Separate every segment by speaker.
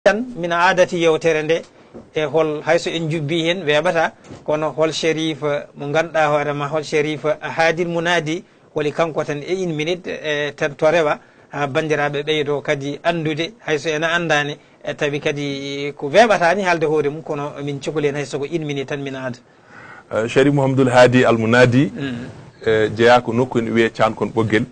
Speaker 1: tan min aadati yewtere nde e hol hayso en jubbi hen weɓata kono hol sherif mo ganduɗa hoorema hol sherif haadil munadi woni kanko tan e 1 minute tan to rewa ha bandiraɓe ɓeydo kadi andude hayso ena andani tawi kadi ko weɓatani haalde hoore mum kono min cukalin hen hayso ko 1 minute tan min aada
Speaker 2: Sherif Mouhamadoul Hadi Al Munadi jeeya ko nokku ene wiye Cankon Ɓoggel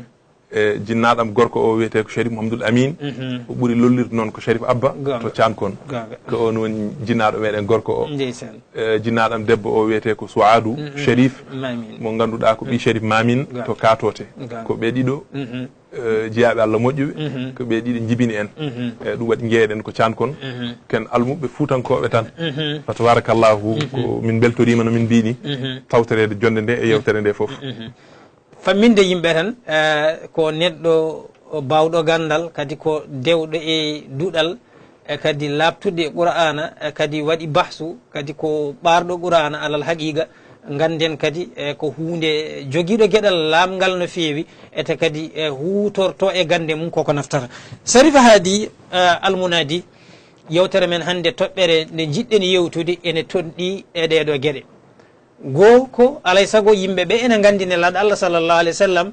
Speaker 2: jinnaɗam gorko o wiyete ko Sherif Mouhamadoul Amin o ɓuuri lollirde noon ko Sherif Abba to Cankon ko on woni jinnaɗo meɗen gorko o jinnaɗam debbo o wiyete ko Souadou Sherif mo ganduɗa ko ɓi Sherif Mamine to Katote ko ɓe ɗiɗo jeeyaɓe Allah moƴƴuɓe ko ɓe ɗiɗi jibini en ɗum waɗi jeeyaɗen ko Cankon ken almuɓe fuutankoɓe tan fa tabarakallahu ko min beltorima no min mbini tawtorede jonde nde e yewtere nde foof
Speaker 1: famminde yimɓe tan ko neɗɗo bawɗo gandal kadi ko dewɗo e duɗal kadi labtude e qur'ana kadi waɗi bahsu kadi ko ɓarɗo qur'ana alal haqiqa ganden kadi ko hunde joguiɗo gueɗal lamgal no fewi ete kadi hutorto e gande mum koko naftata Sharif Hadi Al Munadi yewtere men hande toɓɓere nde jiɗɗen yewtude ene tonɗi e ɗeɗo gueɗe goo ko alay saago yimɓe ɓe ene gandi nelaɗo Allah sallllahu alayhi wa sallam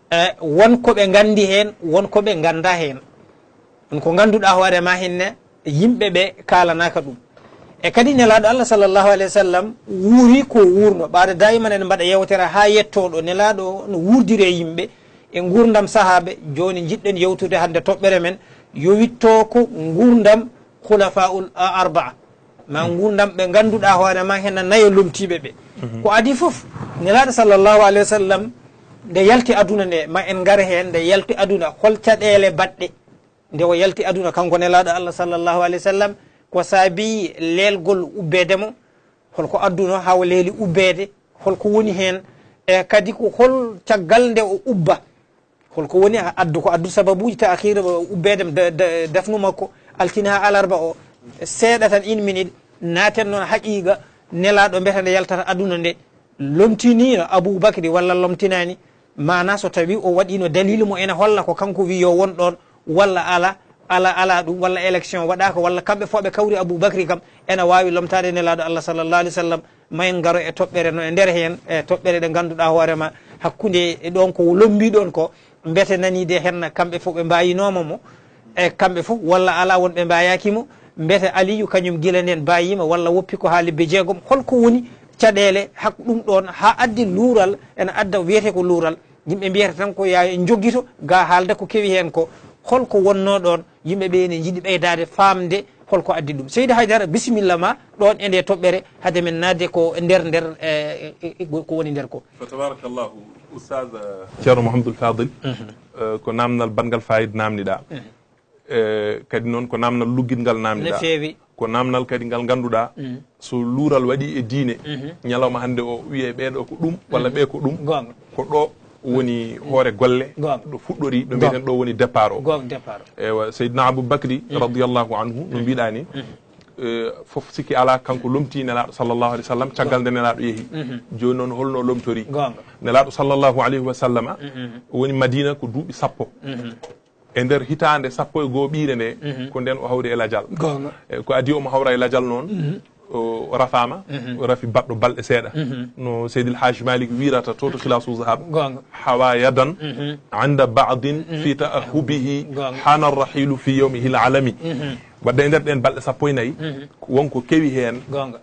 Speaker 1: wonkoɓe gandi hen wonkoɓe ganda hen on ko ganduɗa hoorema henne yimɓe ɓe kalanaka ɗum e kadi nelaɗo Allah sallllahu alayhi wa sallam wuuri ko wurno ɓaade daiman ene mbaɗa yewtere ha yettoɗo nelaɗo no wurdire yimɓe e gurdam sahaɓe joni jiɗɗen yewtude hande toɓɓere men yo witto ko gurdam khulafaul arbaa ma gurdam ɓe ganduɗa hoorema henna nayo lomtiɓe ɓe ko adi foof nelaɗo sallllahu alayhi wa sallam nde yalti aduna nde ma en gar hen nde yalti aduna hol caɗele baɗɗe nde o yalti aduna kanko nelaɗo Allah sallllahu alayhi wa sallam ko saabi lelgol ubbedemo holko adduno haw leeli ubbede holko woni hen e kadi ko hol caggal nde o ubba holko woni addu ko addu sababuji ta akhira ubbedem dafnu makko altini ha alarba o seeɗa tan 1 minute naten noon haqiqa nelaɗo mbiyata nde yaltata aduna nde lomtinino Aboubacry walla lomtinani mana so tawi o waɗino dalilu mo ene holla ko kanko wi yo won ɗon walla ala ɗum walla élection waɗaka walla kamɓe foɓe kawri Aboubacry kam ene wawi lomtade nelaɗo Allah sallllahu alih w sallam mayen garo e toɓɓere no e nder hen e toɓɓere ɗe ganduɗa hoorema hakkude ɗon ko lombiɗon ko mbete nanide hen kamɓe fof ɓe mbayinoma mo e kamɓe fof walla ala wonɓe mbayakimo mbete Aliyu kañum guila nden mbayima walla woppi ko ha lebbe jeegom holko woni caɗele hakko ɗum ɗon ha addi luural ene adda wiyete ko luural yimɓe mbiyata tan ko ya joguito ga haalde ko kewi hen ko holko wonno ɗon yimɓeɓe ne jiiɗi ɓeydade famde holko addi ɗum Seydi Haydara bisimilla ma ɗon e nde toɓɓere haade men nadde ko nder ko woni nder ko
Speaker 2: fa tabarakallahu oustad Ceerno Mouhamadoul Fadil ko namdal bangal fayida namdiɗa kadi noon ko namdal luggidngal namdiɗa
Speaker 1: feewi
Speaker 2: ko namdal kadi ngal ganduɗa so luural waɗi e diine ñalawma hande o wiye ɓeɗo ko ɗum walla ɓe ko ɗum ko ɗo woni hoore golle ɗo fuɗɗori ɗo mbiɗen ɗo woni départ o ewa Seydina Aboubacry radiallahu anhu no mbiɗa ni foof sikki ala kanko lomti nelaɗo sallllahu alih w sallam caggal nde nelaɗo yeehi joni noon holno lomtori nelaɗo sallllahu alayhi wa sallama woni Madina ko duuɓi 10 e nder hitande 11 ɓiire nde ko nden o hawri e ladial ko adi omo hawra e ladial noon o rafama o rafi baɗɗo balɗe seeɗa no Seydil Hajj Malik wirata to Khilasu Zahab hawa yadan anda badin fi ta'ahubihi hana rahilu fi yawmihi alami wadde e nder ɗen balɗe 14 wonko kewi hen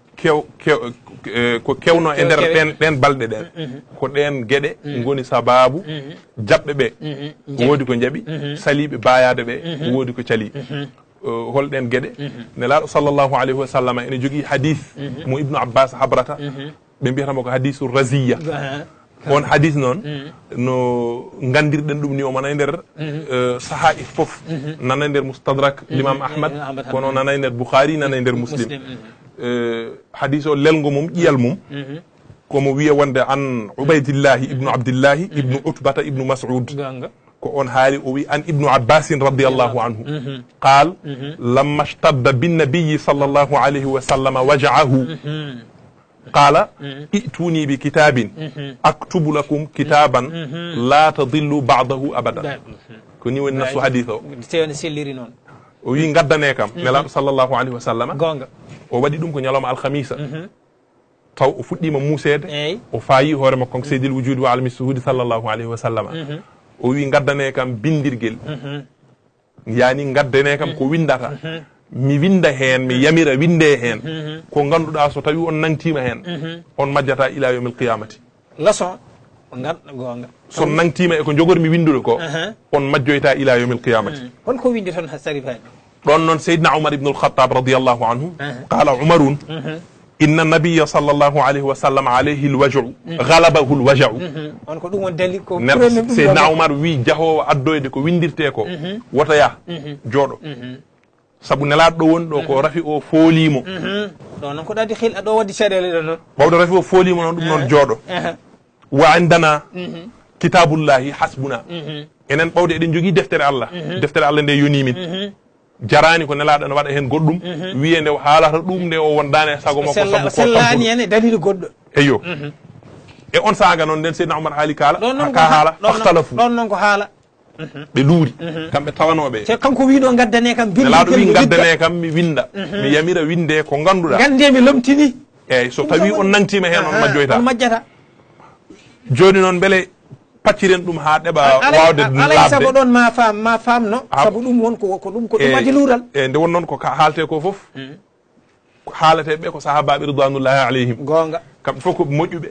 Speaker 2: ko kewno e nder ɗen balɗe ɗen ko ɗen gueɗe goni sababu jaɓɓe ɓe woodi ko jaaɓi saliɓe bayade ɓe woodi ko cali holɗen gueɗe nelaɗo sallllahu alayhi wa sallam ene jogui hadith mo Ibnu Abbas habrata ɓe mbiyatamo ko hadisu raziya on hadith noon no gandirɗen ɗum ni omo nana nder sahaif foof nana nder Mustadrak l'imam Ahmad kono nana nder Boukhari nana nder Muslim hadith o lelgo mum ƴiyal mum komo wiya wonde an Ubaydillahi ibnu Abdillahi ibnu Utbata ibnu Mas'ud ko on haali o wi an Ibnu Abbasin radiallahu anhu qal lamma shtadda binnabiyi sallllahu alayhi wa sallam waja'ahu qala i'tuni bi kitabin aktubu lakum kitaban la tadillu ba'dahu abada ko ni woni nasu hadith o
Speaker 1: tewne selliri noon
Speaker 2: o wi gaddane kam nelaɗo sallllahu alayhi wa sallam
Speaker 1: gonga
Speaker 2: o waɗi ɗum ko ñalawma alhamisa taw o fuɗɗima muusede o faayi hoore makko ko seydil wujudi wa alami suhudi sallllahu alayhi wa sallam o wi gaddane kam bindirguel yani gaddane kam ko windata mi winda hen mi yamira winde hen ko ganduɗa so tawi on nangtima hen on majjata ila yawmil qiyamati
Speaker 1: leçon gonga
Speaker 2: so nangtima eko jogormi windude ko on majjoyta ila yawmil qiyamati
Speaker 1: hon ko windi ton sarif hani
Speaker 2: ɗon noon seydna oumar ibnu alkhatab radiallahu anhu qala oumarun inna nabiya sallllahu alayhi wa sallam alayhi lwajau galabahu lwajau
Speaker 1: on ko ɗum won dali ko
Speaker 2: seydna oumar wi jahowo addoyde ko windirte ko wotoya jooɗo saabu nelaɗo ɗo woni ɗo ko rafi o foolimo
Speaker 1: ɗo noon ko ɗadi xil aɗo waddi caɗele ɗo noon
Speaker 2: ɓawɗo rafi o foolimo noon ɗum noon jooɗo wa indana kitabullahi hasbuna enen ɓawde eɗen jogui deftere Allah nde yonimin jarani ko nelaɗo ne waɗa hen goɗɗum wiye nde haalata ɗum nde o wondane sago makko sabu ko
Speaker 1: sellani hen e dalil goɗɗo
Speaker 2: eyo e on saga noon nden seydna oumar haali kala ka haala fahtalafu
Speaker 1: ɗon noon ko haala
Speaker 2: ɓe luuri kamɓe tawanoɓe
Speaker 1: te kanko wiɗo gaddane kam
Speaker 2: nelaɗo wi gaddane kam mi winda mi yamira winde ko ganduɗa
Speaker 1: gande mi lomtini
Speaker 2: eyyi so tawi on nangtima hen on majjoyta
Speaker 1: on majjata
Speaker 2: joni noon beele pacciren ɗum ha ɗeɓa wawde
Speaker 1: alay saabu ɗon ma famno saabu ɗum won ko ɗum waɗi luural
Speaker 2: e nde won noon ko haalte ko foof haalateɓe ko sahabaɓe ridwanullahi alayhim
Speaker 1: gonga
Speaker 2: kamɓe fof koɓe moƴƴuɓe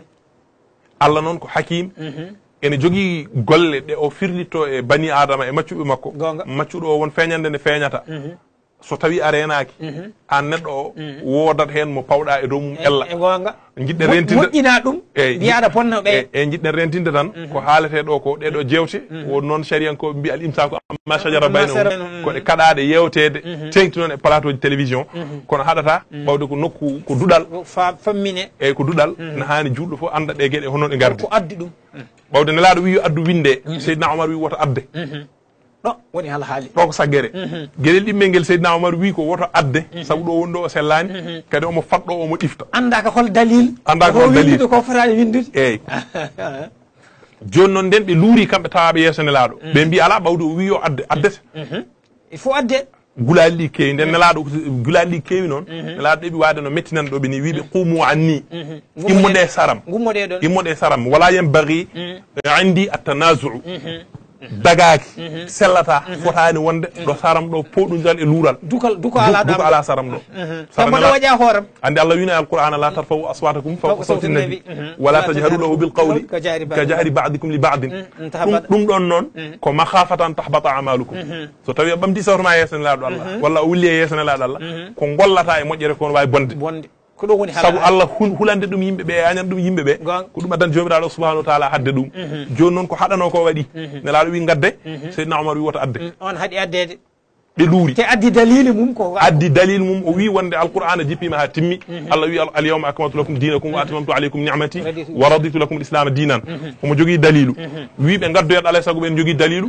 Speaker 2: Allah noon ko hakim ene jogui golle ɗe o firlitto e bani adama e maccuɓe makko maccuɗo o won feñande nde feñata so tawi a renaki an neɗɗo o wodat hen mo pawɗa e dow mum ella
Speaker 1: gonga
Speaker 2: jiɗɗen rentinde
Speaker 1: moƴƴina ɗum mbiyaɗa ponnoɓe
Speaker 2: e jiɗɗen rentinde tan ko haalete ɗo ko ɗeɗo jewte won noon sariyankoɓe mbi al imsaku amma shajara baynahum koɗe kaɗade yewtede tengti noon e plateau ji télévision kono haɗata ɓawde ko nokku ko duɗal
Speaker 1: fammine
Speaker 2: eyyi ko duɗal ne hani julɗo fof anda ɗe gueɗe hono ɗe gardi
Speaker 1: ko addi ɗum
Speaker 2: ɓawde nelaɗo wi yo addu winde seydina oumar wi woto adde
Speaker 1: ɗo woni hala haali
Speaker 2: ɗo ko saggere gueɗel ɗimmel ngel seydina oumar wi ko woto adde saabu ɗo woni ɗo o sellani kadi omo fatɗo omo ɗifta
Speaker 1: andaka hol dalil
Speaker 2: andaka hol dalil
Speaker 1: ko fotani windude
Speaker 2: eyyi joni noon nden ɓe luuri kamɓe tawaɓe yeeso nelaɗo ɓe mbi ala ɓawde o wi yo adde addete
Speaker 1: il faut adde
Speaker 2: gulaali ɗi keewi nden nelaɗo gulaali ɗi keewi noon nelaɗo ɗeɓi wade no mettinan ɗo ɓe ni wiɓe qumu anni immoɗe saram immoɗe saram wala yambaghi indi attanazuu dagaki sellata fotani wonde ɗo saram ɗo poɗudal e luural duko ala saram ɗo
Speaker 1: waƴa hooram
Speaker 2: andi Allah wina alqur'ana la tarfa'u aswatakum fawqa sawti nabi wala tajharu lahu bil qawli ka jahri ba'dikum li ba'din ɗum ɗon noon ko makhafatan tahbata a'malukum so tawi a ɓamti sawtoma yeeso nelaɗo Allah walla o wulli e yeeso nelaɗo Allah ko gollata e moƴƴere ko wawi bonde
Speaker 1: ko ɗum woni
Speaker 2: sabu Allah hulande ɗum yimɓeɓe e añan ɗum yimɓeɓe ko ɗum addan jomiraɗo subhanahu wa taala hadde ɗum joni noon ko haɗano ko waɗi nelaɗo wi gadde seydina oumar wi woto adde
Speaker 1: on haɗi addede
Speaker 2: ɓe luuri
Speaker 1: te addi dalil mum ko
Speaker 2: addi dalil mum o wi wonde alqur'ana jippima ha timmi Allah wi al yawma akmaltu lakum dinakum wa atmamtu alaykum ni'mati wa raditu lakum al islam dinan omo jogui dalilu wi ɓe gaddoyat alay saago ɓen jogui dalilu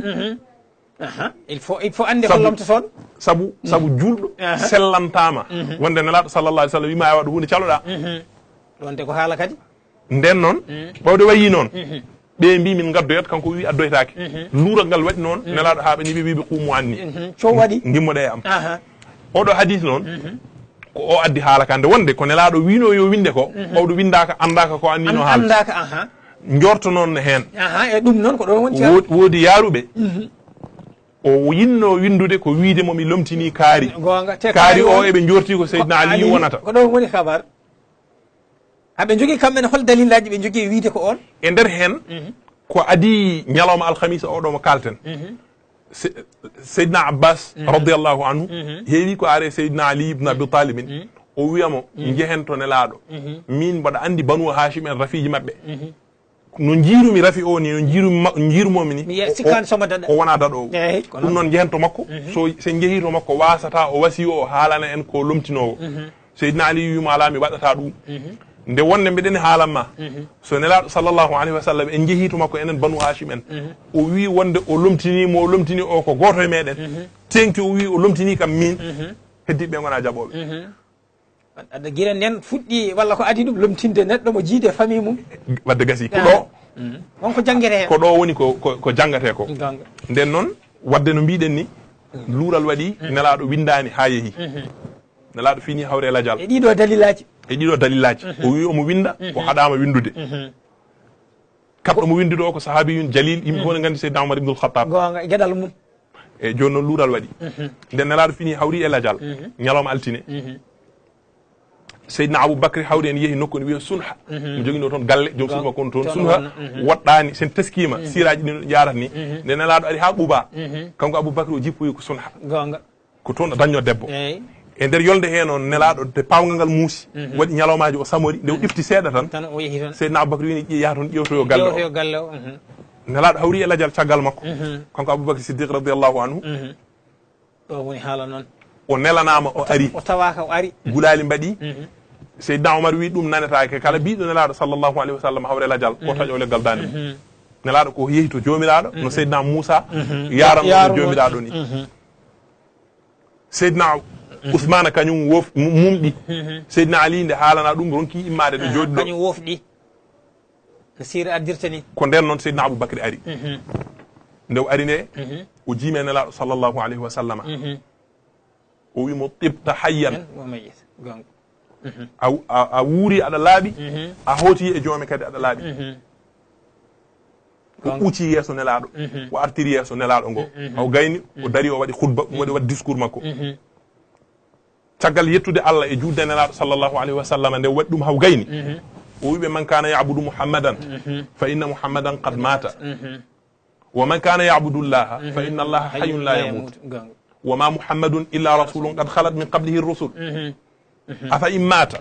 Speaker 1: il faut ande ko lomta toon
Speaker 2: sabu julɗo sellantama wonde nelaɗo sallallah alih w sallam wima a waɗa hunde caloɗa
Speaker 1: ɗonde ko haala kadi
Speaker 2: nden noon ɓawde wayi noon ɓe mbi min gaddoyat kanko wi addoytake luural ngal waɗi noon nelaɗo ha ɓe ni ɓe wi ɓe qumu anni
Speaker 1: co waɗi
Speaker 2: gimmoɗe e am oɗo hadis noon ko o addi haala ka nde wonde ko nelaɗo wino yo winde ko ɓawɗo windaka andaka ko annino haala
Speaker 1: andaka
Speaker 2: jorto noon hen
Speaker 1: e ɗum noon ko ɗon woni
Speaker 2: woodi yaaruɓe o yinno windude ko wiide momi lomtini kaari kaari o eɓe jorti ko seydina ali wonata
Speaker 1: ko ɗon woni habar haɓe jogui kamɓene hol dalillaji ɓe jogui wiide ko on
Speaker 2: e nder hen ko adi ñalawma alhamisa oɗo mo kalten seydina abbas radiallahu anhu heewi ko are seydina ali ibne abi talibin o wiyamo jehen to nelaɗo min mbaɗa andi banu hashim en rafiji mabɓe no jiirumi rafi o ni no jiirumomi ni o wona daɗowo ɗum noon jehen to makko so jeehi to makko wasata o wasi o haalana en ko lomtinowo seydina ali wima ala mi waɗata ɗum nde wonde mbiɗen haalanma so nelaɗo sallllahu alayhi wa sallam en jeehi to makko enen banu hashim en o wi wonde o lomtinimo o lomtini o ko goto e meɗen tengti o wi o lomtini kam min heddiɓe gona jaɓoɓe
Speaker 1: aɗa guila nden fuɗɗi walla ko adi ɗum lomtinde neɗɗo mo jiide famille mum
Speaker 2: wadde gasi ko ɗo
Speaker 1: wonko janguete hen
Speaker 2: ko ɗo woni ko janggate ko nden noon wadde no mbiɗen ni luural waɗi nelaɗo windani ha yeehi nelaɗo fini hawre ladial
Speaker 1: e ɗiɗo
Speaker 2: dalillaji o wi omo winda o haɗama windude kabɗo mo windude o ko sahabiyun jalil yimɓe fof ne gandi seydna oumar ibnul khattab
Speaker 1: gonga gueɗal mum
Speaker 2: e joni noon luural waɗi nden nelaɗo fini hawri e ladial ñalawma altine seydna aboubacry hawri en yeehi nokku ne wiye sunha mo joguino toon galle joom suudu makko on toon sunha woɗɗani sen teskima siraji ɗi ɗo jarata ni nde nelaɗo ari ha ɓuuba kanko aboubacry o jippoyi ko sunha
Speaker 1: gonga
Speaker 2: ko toon ɗo dañño debbo e nder yolde he noon nelaɗo de pawgal ngal muusi waɗi ñalawmaji o samori nde o ƴifti seeɗa tan
Speaker 1: o yeehi toon
Speaker 2: seydna aboubacry wini yaha toon ƴewtoyo galle o nelaɗo hawri e ladial caggal makko kanko aboubacry siddiq radiallahu anhu
Speaker 1: ɗo woni haala noon
Speaker 2: o nelanama o ari
Speaker 1: o tawaka o ari
Speaker 2: gulali mbaɗi seydna oumar wi ɗum nanetake kala mbiɗo nelaɗo sallllahu alayhi wa sallam hawre ladial o taƴo leggal dande mum nelaɗo ko yeehi to jomiraɗo no seydna moussa yaranno jomiraɗo ni seydna ousmane kañum mumɗi seydna ali nde haalana ɗum ronki immade ɗo jooɗi ɗo
Speaker 1: kañum wofɗi no sira addirta ni
Speaker 2: ko nden noon seydna aboubacry ari nde o ari nde o jiime nelaɗo sallllahu alayhi wa sallama o wimo tibta hayyan a wuuri aɗa laaɓi a hooti e joome kadi aɗa laaɓi o ɓuuci yeeso nelaɗo o artiri yeeso nelaɗo ngo haw gayni o dari o waɗi khutba waɗi discours makko caggal yettude Allah e juulde nelaɗo sallllahu alayhi wa sallam nde waɗi ɗum haw gayni o wiɓe man kana yabudu muhammadan fa inna muhammadan qad mata wa man kana yabudu llaha fa inna allaha hayyun la yamut wa ma muhammadun illa rasulun qad khalat min qablihi rusul afa in mata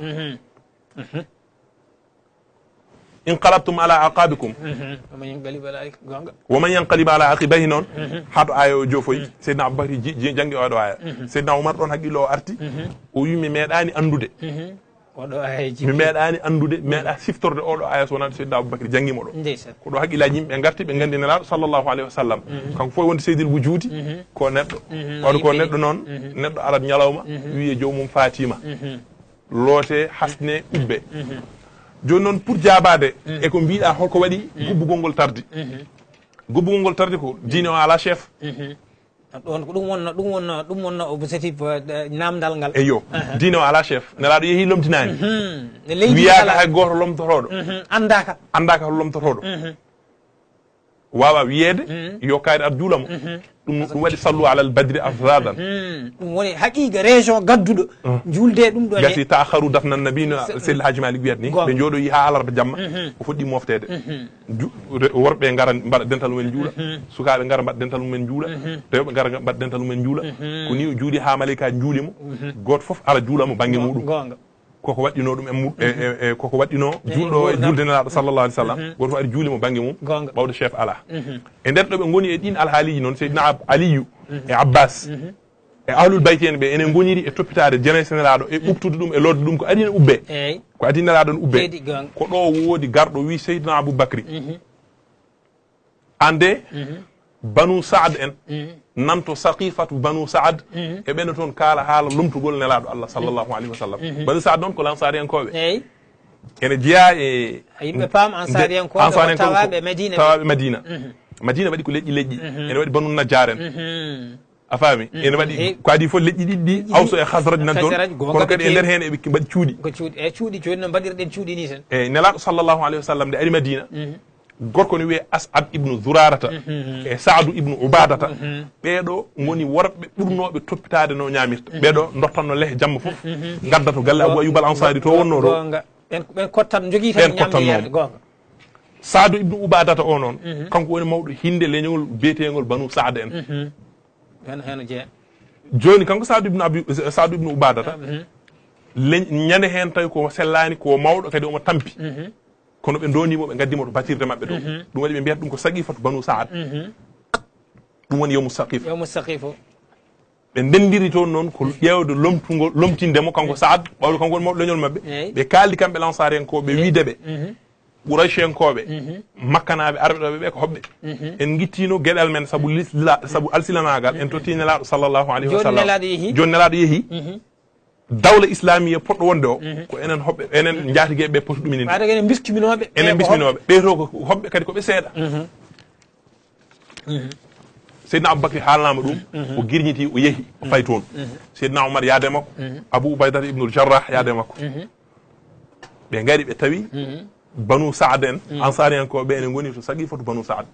Speaker 2: inqalabtum ala aqabikum wa man yanqalib ala aqibaihi noon haɗo aya o jofoyi seydna aboubacry jangi oɗo aya seydna oumar ɗon haqqillo o arti o wi mi meeɗani andude mi meeɗani andude meeɗa siftorde oɗo aya so wonade seydna aboubacry jangguimo ɗo ko ɗo haqqillaji yimɓe garti ɓe gandi nelaɗo sallllahu alayhi wa sallam kanko fof wonde seydil wujudi ko neɗɗo waɗa ko neɗɗo noon neɗɗo arat ñalawma wiye jomum fatima loote hasne ɓubbe joni noon pour jabade e ko mbiɗa holko waɗi gubbugol ngol tardi gubbugol ngol tardi ko diine o ala chef
Speaker 1: ɗon ko ɗum wonno objectif namdal ngal
Speaker 2: eyo diine o ala chef nelaɗo yeehi lomtinani wiyaka hay goto lomtotoɗo andaka to lomtotoɗo wawa wiyede yo kayre ar juulamo ɗum waɗi sallu alal badri afradan
Speaker 1: ɗum woni haqiqa région gadduɗo julde ɗum ɗo
Speaker 2: gati taakharu dafna nabi no seydi haji malik wiyat ni ɓe jooɗoyi ha alarba jamma o fuɗɗi moftede worɓe gara mbaɗa dental mumen juula sukaɓe gara mbaɗa dental mumen juula rewɓe gara mbaɗa dental mumen juula ko ni o juuli ha malaikaji juulimo goto foof ala juulamo banggue muɗum koko waɗɗino ɗum e koko waɗɗino juulɗo e julde nelaɗo sallallah alih w sallam goto fof ari juulimo banggue mum ɓawde chef ala e nder ɗo ɓe goni e ɗin alhaaliji noon seydina aliyu e abbas e ahlul bayti en ɓe enen goniri e toppitade jeunesse nelaɗo e ɓuftude ɗum e lodde ɗum ko adina ubbe ko adi nelaɗo ne ubbe ko ɗo woodi garɗo wi seydina aboubacry ande banu saad en nanto saqifatu banu saad e ɓene toon kaala haala lomtugol nelaɗo allah sallllahu alayhi wa sallam banu saad noon ko lansari en koɓe ene jeeya e
Speaker 1: yimɓe paam ansari en koɓe tawaɓe
Speaker 2: madina madina waɗi ko leƴƴi ene waɗi banu najjar en a faami ene waɗi ko adi fof leƴƴi ɗiɗi ɗi awso e hasraj nan toon kono kadi e nder hen eɓe mbaɗi cuuɗi
Speaker 1: joni no mbaɗirɗen cuuɗi ni tan
Speaker 2: eyyi nelaɗo sallllahu alayhi wa sallam nde ari madina gorko ne wiye as'ad ibnu zurarata e saadu ibnu ubadata ɓeeɗo goni worɓe ɓurnoɓe toppitade no ñamirta ɓeeɗo dottanno lehe jamma foof gadda to galle abou ayoub al ansari to wonno ɗo
Speaker 1: ɓen kottat jogui tan ñamde gonga
Speaker 2: saadu ibnu ubadata o noon kanko woni mawɗo hinde leñol beetengol banu saada en
Speaker 1: heno jeeya
Speaker 2: joni kanko saadu ibnu ubadata ñande hen tawi ko sellani ko mawɗo kadi omo tampi kono ɓe donimo ɓe gaddimo to batirde mabɓe to ɗum waɗi ɓe mbiyata ɗum ko saqifatu banu saad ɗum woni yawmu saqif
Speaker 1: o
Speaker 2: ɓe ndendiri toon noon ko ƴewde lomtindemo kanko saad ɓawɗo kanko woni mawɗo leñol mabɓe ɓe kaldi kamɓe lansari en koɓe wideɓe ɓurayche en koɓe makkanaɓe arɓe ɗoɓe ɓe ko hoɓɓe en guittino gueɗal men saabu alsilamagal en totti nelaɗo sallllahu alayhi wa sallam joni nelaɗo yeehi dawla islamia poɗɗo wonde o ko enen hoɓɓe enen jaatigueɓe ɓe poti ɗuminin
Speaker 1: enen bisminoɓe
Speaker 2: ɓe to ko hoɓɓe kadi koɓe seeɗa seydina aboubacry haalnama ɗum o guirñiti o yeehi o fay toon seydina oumar yaade makko abou oubaydata ibnul jarrah yaade makko ɓe ngari ɓe tawi banu saad en ansariyankoɓe ene goni to saqifatu banu saad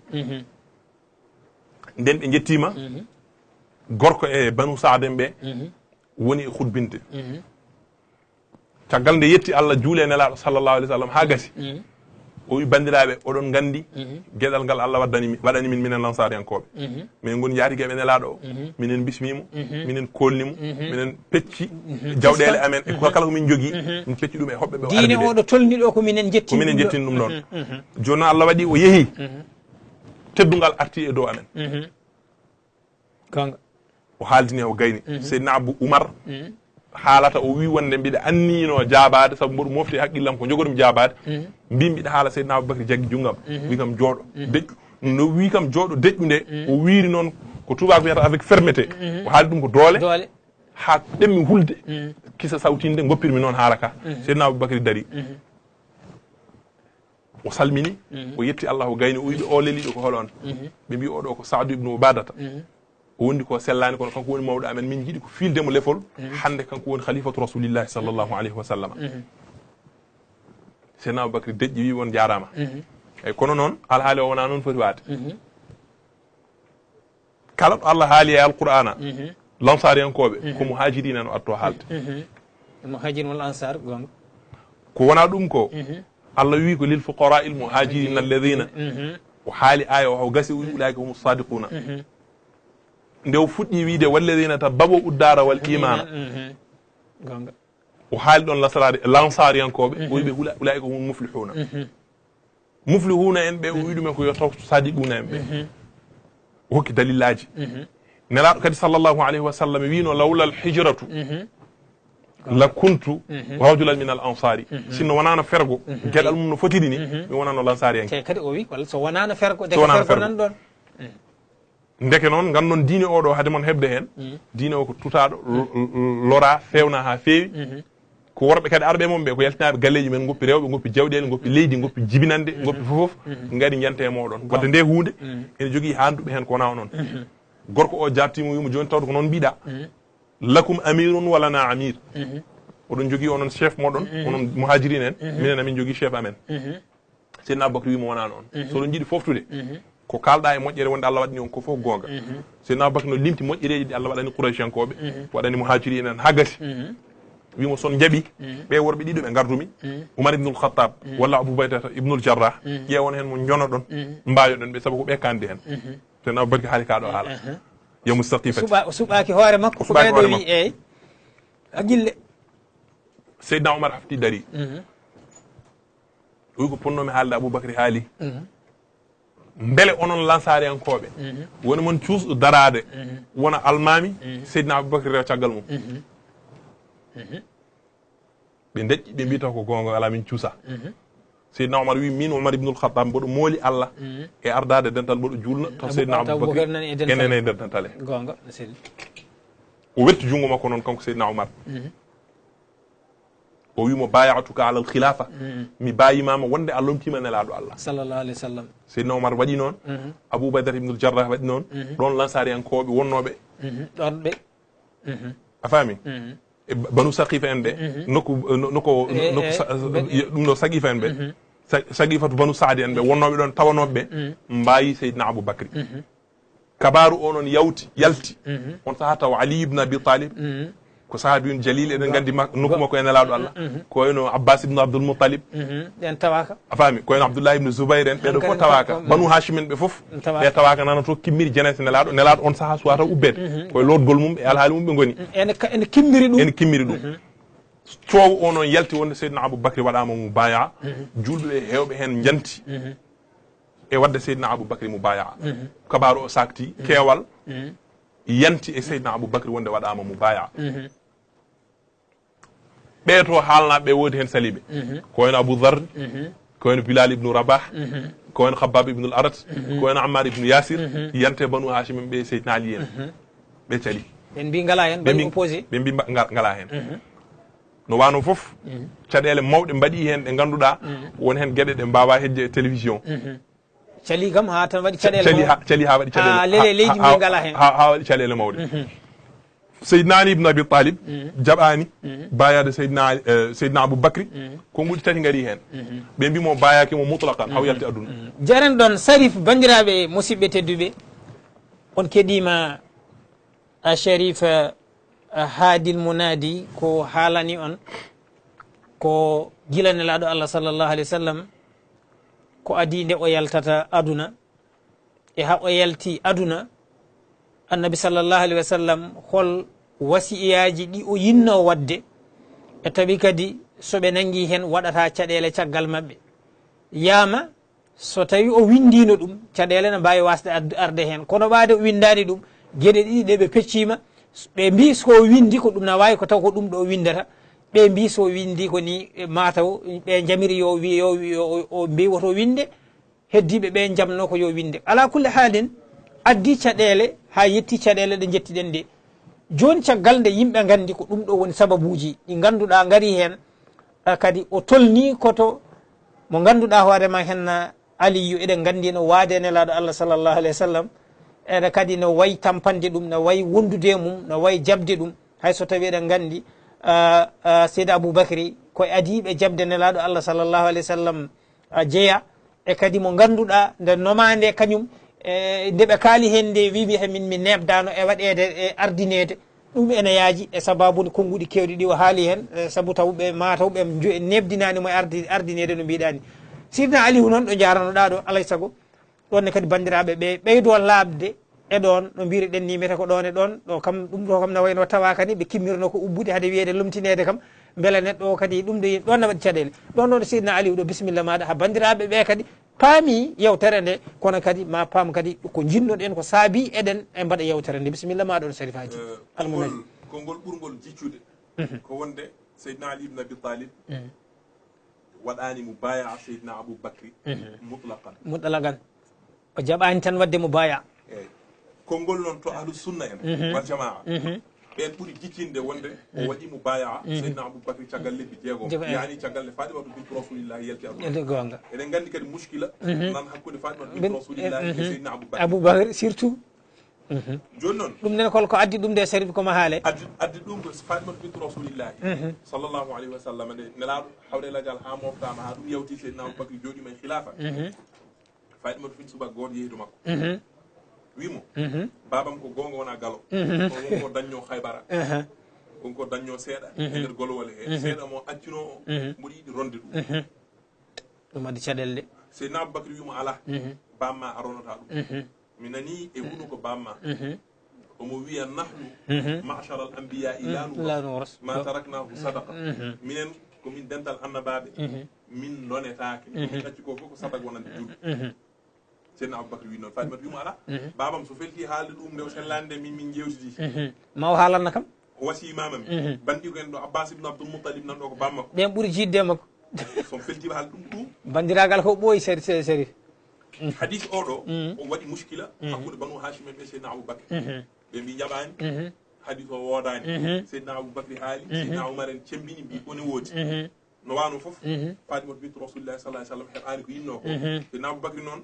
Speaker 2: nden ɓe jettima gorko e banu saad en ɓe woni e hutbinde caggal nde yetti Allah juule nelaɗo sallllahu alih w sallam ha gasi o wi bandiraɓe oɗon gandi gueɗal ngal Allah waɗani min minen lansariyankoɓe min goni jaatigueɓe nelaɗo o minen bismimo minen kolnimo minen pecci jawɗele amen e kala ko min jogui min pecci ɗum e hoɓɓe ɓe
Speaker 1: diine oɗo tolni ɗo ko minen jettini
Speaker 2: ɗum ɗon joni noon Allah waɗi o yeehi teddugal arti e dow amen
Speaker 1: gonga
Speaker 2: o haaldini o gayni seydina abou oumar haalata o wi wonde mbiɗa annino jaabade saabu mboɗo mofti haqqillam ko jogoɗum jaabade mbi mbiɗa haala seydina aboubacry jaggi junggam wi kam jooɗo deƴƴu no wi kam jooɗo deƴƴu nde o wiiri noon ko tubako wiyata avec fermeté o haali ɗum ko doole ha ɗemmi hulde kisa sawtinde goppirmi noon haala ka seydina aboubacry dari o salmini o yetti Allah o gayni o wi ɓe o leliɗo ko holon ɓe mbi oɗo ko Saadu ibnu Ubadata o wondi ko sellani kono kanko woni mawɗo amen min jiiɗi ko fildemo lefol hande kanko woni khalifatu rasulillahi sallllahu alayhi wa sallam seydina aboubacry deƴƴi wi won jarama eyyi kono noon alhaali o wona noon foti waade kala ɗo Allah haali e alqur'ana lansariyankoɓe ko muhajirina no atto haalde
Speaker 1: muhajir wal ansar gonga
Speaker 2: ko wona ɗum ko Allah wi ko lil fuqara il muhajirina alladhina o haali aya o gasi ulaika humu sadiquna nde o fuɗɗi wiide walladina tabbawo uddara wal imana
Speaker 1: gonga
Speaker 2: o haali ɗon lansariyankoɓe o wiɓe ulaika humu muflihuna muflihuna en ɓe o wi ɗumen ko yo taw sadiquna en ɓe o hokki dalillaji nelaɗo kadi sallllahu alayhi wa sallam wino lawla al hijratu la kuntu rajulan min al ansari sinno wonano fergo gueɗal mum no fotiri ni mi wonano lansariyanke
Speaker 1: kadi o wi walla so wonano fergo de fergo nan ɗon
Speaker 2: ndeke noon gandon diine oɗo haade mon hebde hen diine o ko tutaɗo lora fewna ha feewi ko worɓe kadi arɓe mum ɓe ko yaltinaɓe galleji men goppi rewɓe goppi jawɗele goppi leydi goppi jibinande goppi fofof gaari jante e moɗon wadde nde hunde ene jogui handuɓe hen ko wona onon gorko o jartimo wimo joni tawde ko noon mbiɗa lakum amirun wala na amir oɗon jogui onon chef moɗon onon muhajirin en minen amin jogui chef amen seydina aboubacry wimo wona noon soɗon jiiɗi foftude ko kalɗa e moƴƴere wonde Allah waɗani on ko fof gonga seydina aboubacry no limti moƴƴereji ɗi Allah waɗani qouraychiankoɓe waɗani muhajirin en ha gasi wimo son jaaɓi ɓe worɓe ɗiɗo ɓe gardumi oumar ibnul khattab walla abou baydata ibnul jarrah ƴewon hen mo jonoɗon mbayoɗon ɓe saabu ko ɓe kandi hen seydina aboubacry haali kaɗo haala yo mustaqifati
Speaker 1: suɓaki hoore makko ko ɓeɗo wi eyyi haqqille
Speaker 2: seydina oumar hafti dari o wi ko ponnomi haalde aboubacry haali beele onon lansariyankoɓe woni moon cuusɗo darade wona almami seydina aboubacry rew caggal mum ɓe deƴƴi ɓe mbiyata ko gonga ala min cuusa seydina oumar wi min oumar ibnul khattab mboɗo mooli Allah e ardade dental mboɗo julna taw seydina aboubacry enen e nder dental he
Speaker 1: gonga
Speaker 2: o wetti jungo makko noon kanko seydina oumar o wimo bayatuka ala al khilafa mi bayimama wonde a lomtima nelaɗo Allah
Speaker 1: sallallahu alayhi wa sallam
Speaker 2: seydina oumar waɗi noon abou baydata ibnul jarrah waɗi noon ɗon lansariyankoɓe wonnoɓe
Speaker 1: ɗon ɓe
Speaker 2: a faami banu saqifa en ɓe nokku ɗum ɗo saqifa en ɓe saqifatu banu saadi en ɓe wonnoɓe ɗon tawanoɓe ɓe mbayi seydina aboubacry kabaru o noon yalti on saaha taw ali ibne abi talib ko sahabiyun jalil eɗen gandi nokku makko e nelaɗo Allah ko wayno abbas ibne abdoul moutalib
Speaker 1: ɗen tawaka
Speaker 2: a faami ko wayno abdoullah ibne zoubayr en ɓeɗo fof tawaka banu hachim en ɓe fof ɓe tawaka nana to kimmiri jenese nelaɗo on saaha suwata ubbede koye lotgol mum e alhaali mum ɓe goni
Speaker 1: ene kimmiri ɗum
Speaker 2: coow o noon yalti wonde seydina aboubacry waɗama mo baya julɓe e hewɓe hen janti e wadde seydina aboubacry mo baya kabaru o sakti keewal yanti e seydina aboubacry wonde waɗama mo baya ɓeeto haalnaɓe woodi hen saliɓe ko wayno abou dhar ko wayno bilal ibnu rabah ko wayno khabbab ibnul arat ko wayno ammar ibnu yasir yante banu hachim en ɓe seydina ali en ɓe cali
Speaker 1: ɓe mbi ngala hen ɓe opposé
Speaker 2: ɓe mbi ngala hen no wano foof caɗele mawɗe mbaɗi hen ɗe ganduɗa won hen gueɗe ɗe mbawa hejje e télévision
Speaker 1: cali kam ha tan waɗi caɗele
Speaker 2: cali ha waɗi caɗele
Speaker 1: lele leydi ndi ngala hen
Speaker 2: ha waɗi caɗele mawɗe seydina ali ibne abi talib jaɓani bayade seydina aboubacry konguɗi tati gaari hen ɓe mbimo bayakimo mutlaqan haw yalti aduna
Speaker 1: jaren ɗon sarif bandiraɓe musidɓe tedduɓe on keɗima a sharif haadil munadi ko haalani on ko gilanelaɗo allah sallllahu alih wa sallam ko adi nde o yaltata aduna e ha o yalti aduna annabi sallllahu alih wa sallam hol wasiyaji ɗi o yinno wadde e tawi kadi soɓe nangi hen waɗata caɗele caggal mabɓe yama so tawi o windino ɗum caɗele ne mbawi wasde arde hen kono ɓaade o windani ɗum gueɗe ɗiɗi ɗe ɓe peccima ɓe mbi so windi ko ɗum na wawi ko taw ko ɗum ɗo windata ɓe mbi so windi ko ni mataw ɓe jamiri yo wi o mbi woto winde heddiɓe ɓe jamno ko yo winde ala kulle haalin addi caɗele ha yetti caɗele ɗe jettiɗen nde joni caggal nde yimɓe gandi ko ɗum ɗo woni sababuji ɗi ganduɗa gaari hen kadi o tolni koto mo ganduɗa hoorema henna aliyu eɗen gandi no waade nelaɗo allah sallllahu alayhi wa sallam ene kadi no wayi tampande ɗum no wayi wondude mum no wayi jabde ɗum hayso tawi eɗen gandi seydi aboubacry koye adiɓe jabde nelaɗo allah sallllahu alayhi wa sallam jeeya e kadi mo ganduɗa nde nomade kañum nde ɓe kaali hen nde wiɓe hemin mi nebdano e waɗede e ardinede ɗum ene yaaji e sababude konnguɗi kewɗi ɗi o haali hen saabu tawɓe mataw ɓe nebdinanimo e ardinede no mbiɗani sidna alihu noon ɗo jaranoɗa ɗo alay saago ɗonne kadi bandiraɓe ɓe ɓeydo labde e ɗon no mbiriɗen ni mete ko ɗon e ɗon ɗo kam ɗum ɗo kam ne wayno tawa kadi ɓe kimmirno ko ubbude haade wiyede lumtinede kam beele neɗɗo o kadi ɗum de ɗon ne waɗi caɗele ɗon ɗon sidna alihu ɗo bisimilla maɗa ha bandiraɓe ɓe kadi paami yewtere nde kono kadi ma paam kadi ko jinnoɗen ko saabi eɗen e mbaɗa yewtere nde bisimilla ma ɗon sarif haji almunadi
Speaker 2: kongol ɓurgol jiccude ko wonde seydna ali ibne abi talib waɗani mo baya seydna aboubacry mutlaqan o jaɓani tan wadde mo baya eyyi konngol noon to ahlu sunna en wal jamaa ɓen ɓuuri jiccinde wonde o waɗi mo baya seydna aboubacry caggal lebbi jeegom yani caggal nde faɗi watu bintu rasulillahi yalti aduna gonga eɗen gandi kadi muskila nan hakkude faɗi watu bintu rasulillahi e seydna aboubacry surtout joni noon ɗum nen ko addi ɗum nde sarif komo haale addi ɗum ko fatimatu bintu rasulillahi sallllahu alayhi wa sallam nde nelaɗo hawre ladial ha moftama ha ɗum yawti seydna aboubacry joɗima e khilafa fatimatu fin subaka goto yeeydo makko wimo babam ko gonga wona galo wonko dañño haybara wonko dañño seeɗa e nder golowol he seeɗa mo accino o mboɗo yiɗi ronde ɗum ɗum addi caɗele ɗe seydna aboubacry wimo ala bamma aronata ɗum mi nani e wuno ko bamma omo wiya nahnu machara al ambiya la nuras ma taraknahu sadaqa minen komin dental annabaɓe min nonetake min acci ko fof ko sadak wonande julɗo seydna aboubacry wi noon fatimata wimo ala babam so felti haalde ɗum nde o sellande min jewtidi ma o haalanna kam o wasi mamami bandi ko en ɗo abbas ibne abdoul moutalib nan ɗo ko bammakko ɓen ɓuuri jidde makko so feltima haalde ɗum bandiragal ko ɓooyi sérif hadis oɗo o waɗi muskila hakkude banu hachim en ɓe seydna aboubacry ɓe mbi jaɓani hadis o woodani seydna aboubacry haali seydna oumar en cembini mbi kone woodi no wano foof fatimata bintu rasulillahi sallah sallam heɓani ko yinno ko seydna aboubacry noon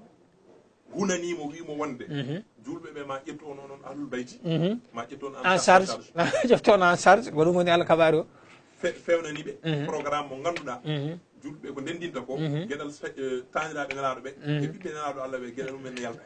Speaker 2: hunanimo wimo wonde julɓe ɓe ma ƴettono noon ahlul bayti ma ƴettono en charge ƴeftono en charge ko ɗum woni alkabari o fewnaniɓe programme mo ganduɗa julɓe ko ndendinta ko gueɗal taniraɓe nelaɗo ɓe e ɓiɓɓe nelaɗo allah ɓe gueɗal mumen ne yalta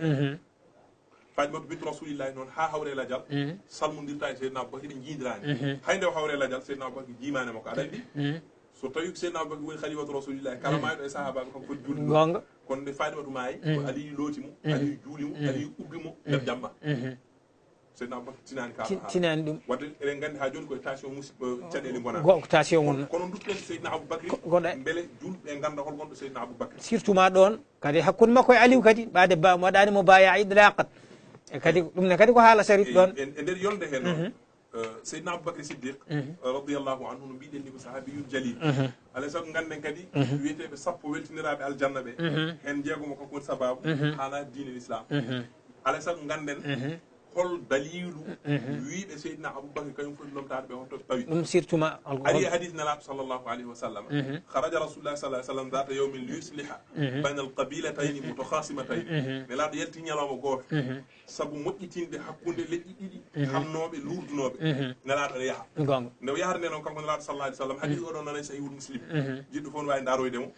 Speaker 2: fatimatu bintu rasulillahi noon ha hawre ladial salmodirta e seydna aboubacry ɓe jiidirani hay nde o hawre ladial seydna aboubacry jimanema ko aɗa andi so tawi ko seydna aboubacry woni khalifatu rasulillahi kala mayɗo e sahabaɓe kam foti julde gonga kono nde fatimatu maayi ko aliyu looti mo aliyu juuli mo aliyu ubbi mo nder jamma seydna aboubacry tinani tinani ɗum wadde eɗen gandi ha joni koye tension musidɓe caɗele gona ko tension wonno kono dutɗen seydna aboubacry goɗa beele julɓe ganda hol gonɗo seydna aboubacry surtout ma ɗon kadi hakkude makko e aliyu kadi ɓaade waɗani mo baya idraqat e kadi ɗum ne kadi ko haala sarif ɗon e nder yolde hen noon seydna aboubacry siddiq radiallahu anhu no mbiɗen ni ko sahabiyul jalil alay saago ganden kadi wiyeteɓe sappo weltiniraɓe aljanna ɓe hen jeegomo kako woni sababu hana diine l'islam alay saago ganden hol dalilu wiiɓe seydina aboubacry kañum foti lomtade ɓe honto ɓawi
Speaker 1: ɗum surtout ma
Speaker 2: ari hadith nalaɓo sallllahu alayhi wa sallam haraja rasulullah sallah sallam data yawmin li yusliha bayna al qabilatayni mutakhasimatayni nelaɗo yalti ñalawma goto saabu moƴƴitinde hakkude leƴƴi ɗiɗi hamnoɓe lurdunoɓe nelaɗo ne yaaha
Speaker 1: gonga
Speaker 2: nde yaharde noon kanko nelaɗo sallah alih sallam hadith oɗon nana sahihul muslim jiɗɗo fof ne wawi daroydemo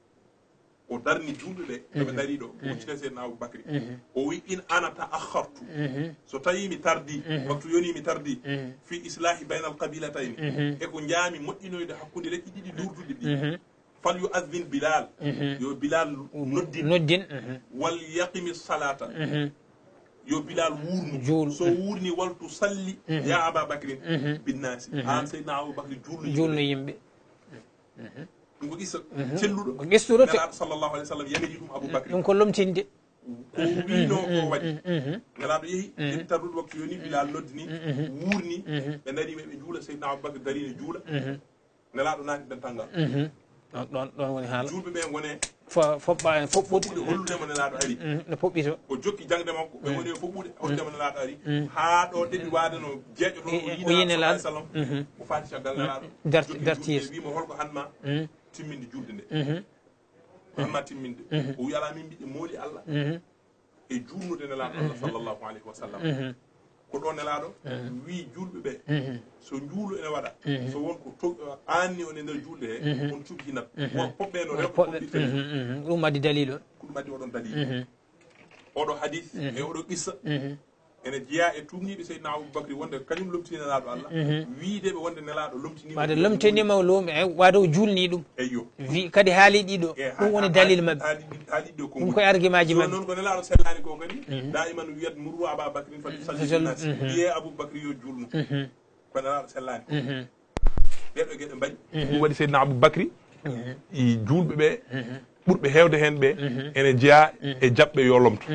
Speaker 2: o darni julɓe ɓe eɓe dari ɗo wuccite seydna aboubacry o wi in ana ta'akhartu so tawi mi tardi waktu yoni mi tardi fi islahi bayna al qabilatayni eko jaami moƴƴinoyde hakkude leƴƴi ɗiɗi lurduɗe ɗi fal yu'adhin bilal yo bilal noddin wal yaqimi salata yo bilal wurnu so wurni waltu salli ya ababacrin binnasi an seydna aboubacry julno yimɓe ɗum ko qissa celluɗo
Speaker 1: ko qistuɗo
Speaker 2: sallllahu alih w sallam yamiri ɗum aboubacry
Speaker 1: ɗum ko lomtinde
Speaker 2: ko wino ko waɗi nelaɗo yeehi eɓi tarduɗo waktu yoni bilal noddini wurni ɓe darima ɓe juula seydna aboubacry darine juula nelaɗo naati dental ngal
Speaker 1: ɗon woni haala
Speaker 2: julɓe ɓe gone
Speaker 1: foɓɓa en foɓɓude
Speaker 2: holludema nelaɗo ari
Speaker 1: no foɓɓito
Speaker 2: o jokki jangde makko ɓe woni e foɓɓude holludema nelaɗo ari ha ɗo ɗeɓi wade no jeeƴo to o yi nelaɗo sallam o faati caggal nelaɗo
Speaker 1: darti yeeso
Speaker 2: wimo holko hanma timminde julde nde hanma timminde o wi ala min mbiɗe mooli allah e julnude nelaɗo allah sallllahu alayhi wa sallam ko ɗo nelaɗo wi julɓe ɓe so juulu ene waɗa so wonko anni on e nder julde he on cuɓi hinat won poɓɓe no rewɓe poɓɓirte
Speaker 1: ɗum addi dalil o
Speaker 2: ko ɗum addi oɗon dalil oɗo hadith e oɗo qissa ene jeeya e tumniɓe seydna aboubacry wonde kañum lomtini nelaɗo allah wiideɓe wonde nelaɗo lomtinima
Speaker 1: wade lomtinima wade o julni ɗum
Speaker 2: eyyo
Speaker 1: wi kadi haali ɗiɗo ɗum woni dalil mabɓe
Speaker 2: haali ɗiɗo ko
Speaker 1: ɗum koye argument ji mabɓe
Speaker 2: noon ko nelaɗo sellani ko kadi da iman wiyat murru ababacrin fadi sallinasi wiye aboubacry yo julnu ko nelaɗo sellani ɗeɗo gueɗe mbaɗi ɗum waɗi seydna aboubacry i julɓe ɓe ɓurɓe hewde hen ɓe ene jeeya e jaɓɓe yo lomto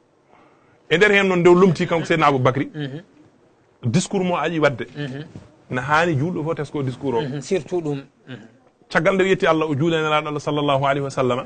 Speaker 2: e nder hen noon nde lomti kanko seydna aboubacry discours mo aƴi wadde ne hani julɗo fof tesko discours o
Speaker 1: surtout ɗum
Speaker 2: caggal nde yetti allah o juule nelaɗo allah sallllahu alayhi wa sallama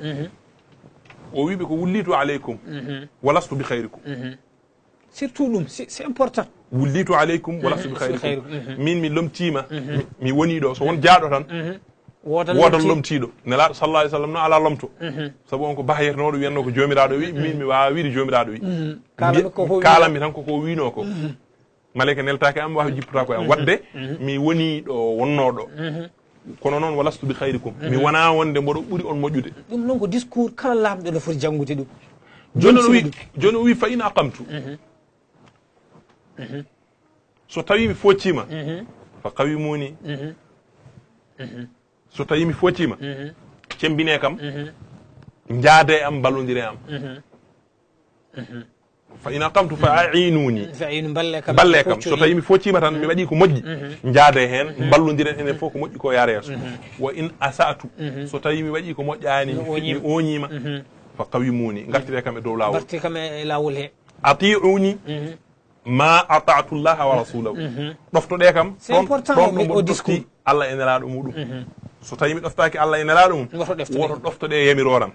Speaker 2: o wiɓe ko wullitu aleykum walastu bi hayrikum
Speaker 1: surtout ɗum c'est important
Speaker 2: wullitu aleykum walastu bi hayrikum min mi lomtima mi woni ɗo so won jaaɗo tan wodan lomtiɗo nelaɗo sallah alih sallam no ala lomto saabu on ko bahayernoɗo wiyanno ko jomiraɗo wi min mi wawa wiide jomiraɗo wi kalanmi tan koko wino ko malayka neltaki am wawi jippata ko am wadde mi woni ɗo wonnoɗo kono noon walastu bi hayrikum mi wona wonde mboɗo ɓuuri on moƴƴude
Speaker 1: ɗum noon ko discours kala lamɗo no foti janggude ɗum
Speaker 2: joni o wi fa in aqamtu so tawi mi foccima fa qawimuni so tawi mi foccima cembine kam jaade am ballodire am fa in aqamtu fa ainuni balle kam so tawi mi foccima tan mi waɗi ko moƴƴi jaade hen ballodiren enen fof ko moƴƴi ko yaara yeeso wa in asatu so tawi mi waɗi ko moƴƴani mi oñima fa qawimuni gartire kam e dow lawol
Speaker 1: he
Speaker 2: atiuni ma ata'tu llaha wa rasulahu ɗoftoɗe kam ɗon ɗo ɗofti allah e nelaɗo muɗum so tawi mi ɗoftaki allah e nelaɗo mum woto ɗoftoɗe yamiroram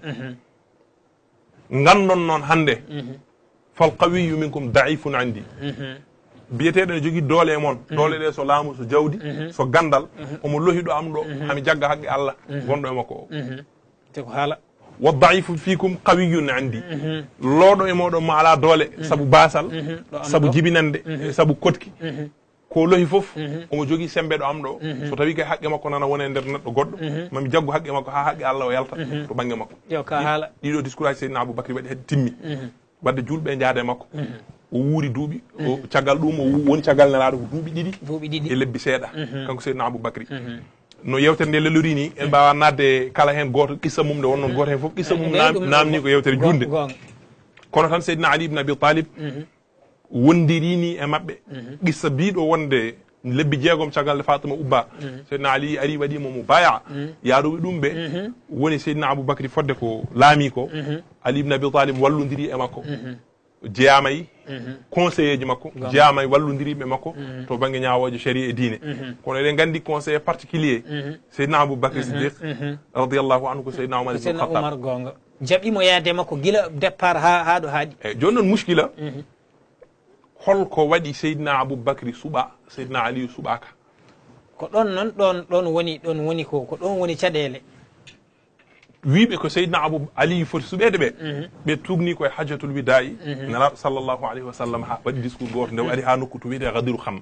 Speaker 2: gandon noon hande fal qawiyu minkum daifun andi biyeteɗo ne jogui doole e moon doole ɗe so laamu so jawdi so gandal omo lohiɗo am ɗo hami jagga haqqe allah gonɗo e makko o
Speaker 1: te ko haala
Speaker 2: wa daifu fikum qawiyun andi looɗo e moɗon mo ala doole saabu basal saabu jibinande saabu kotki ko lohi fof omo jogui sembe ɗo am ɗo so tawi kay haqqe makko nana wone nder neɗɗo goɗɗo mami jaggu haqqe makko ha haqqe allah o yalta to banggue makko ɗiɗo discours aji seydina aboubacry waɗi hedde timmi wadde julɓe jaade makko o wuuri duuɓi o caggal ɗum o woni caggal nelaɗo ko duuɓi ɗiɗi e lebbi seeɗa kanko seydina aboubacry no yewtere nde lelori ni en mbawa nadde kala hen goto qissa mum nde wonnoon goto hen foof qissa mum namni ko yewtere junde kono tan seydina ali ibne abi talib wondirini e mabɓe qissa biɗo wonde lebbi jeegom caggal nde fatima ubba seydina ali ari waɗimo mo baya yaaruɓe ɗum ɓe woni seydina aboubacry fodde ko laami ko ali ibne abi talib wallodiri e makko jeyamayi conseiller ji makko jeyamayi wallodiriɓe makko to banggue ñawoje sharia e diine kono eɗen gandi conseiller particulier seydina aboubacry sidiq radiallahu anhu ko seydina omar ibn khattab
Speaker 1: gonga jaɓimo yaade makko guila départ ha ɗo haaɗi
Speaker 2: eyyi joni noon muskila holko waɗi seydina aboubacry suɓa seydina aliyu suɓaka
Speaker 1: ko ɗon woni ko ɗon woni caɗele
Speaker 2: wiɓe ko seydina abou aliyu foti suɓede ɓe tugni koye hajjatul widayi nelaɗo sallllahu alayhi wa sallam ha waɗi discours goto nde ari ha nokku to wiyete gadiru xam